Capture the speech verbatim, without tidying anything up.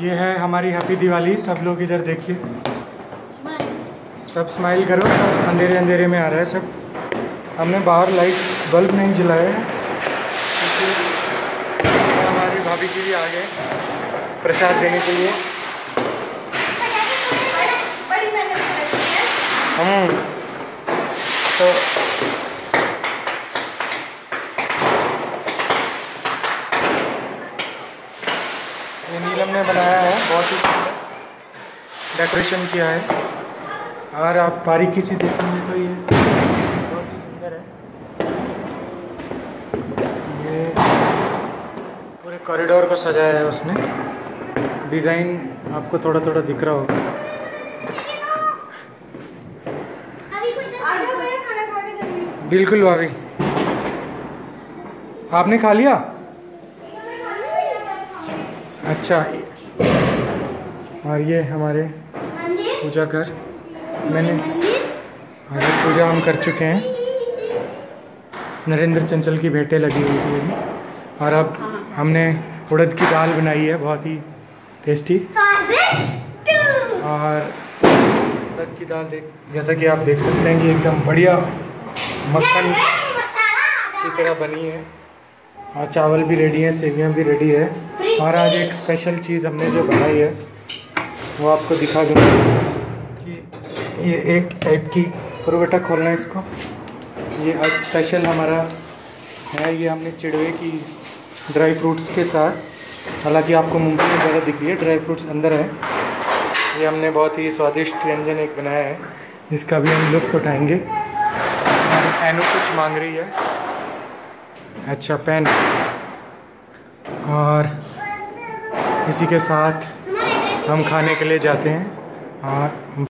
ये है हमारी हैप्पी दिवाली। सब लोग इधर देखिए, सब स्माइल करो। सब अंधेरे अंधेरे में आ रहा है सब। हमने बाहर लाइट बल्ब नहीं जलाया है क्योंकि हमारी भाभी जी भी आ गए प्रसाद देने के लिए। हम तो ये नीलम ने बनाया है, बहुत ही सुंदर डेकोरेशन किया है। और आप बारीकी से देखेंगे तो ये बहुत ही सुंदर है। ये पूरे कॉरिडोर को सजाया है उसने। डिज़ाइन आपको थोड़ा थोड़ा दिख रहा होगा। बिल्कुल भाभी, आपने खा लिया? अच्छा। और ये हमारे पूजा घर, मैंने आगे पूजा हम कर चुके हैं। नरेंद्र चंचल की भेंटें लगी हुई थी अभी। और अब हमने उड़द की दाल बनाई है, बहुत ही टेस्टी। और उड़द की दाल देख जैसा कि आप देख सकते हैं कि एकदम बढ़िया मक्खन की तरह बनी है। और चावल भी रेडी है, सेवियां भी रेडी है। और आज एक स्पेशल चीज़ हमने जो बनाई है वो आपको दिखा दूँगा कि ये एक टाइप की पूरा बेटा खोलना है इसको। ये आज स्पेशल हमारा है, ये हमने चिड़वे की ड्राई फ्रूट्स के साथ, हालांकि आपको मुंबई में ज़्यादा दिख रही है, ड्राई फ्रूट्स अंदर है। ये हमने बहुत ही स्वादिष्ट व्यंजन एक बनाया है जिसका भी हम लुत्फ़ उठाएंगे। एनु कुछ मांग रही है। अच्छा पेन। और इसी के साथ हम खाने के लिए जाते हैं। और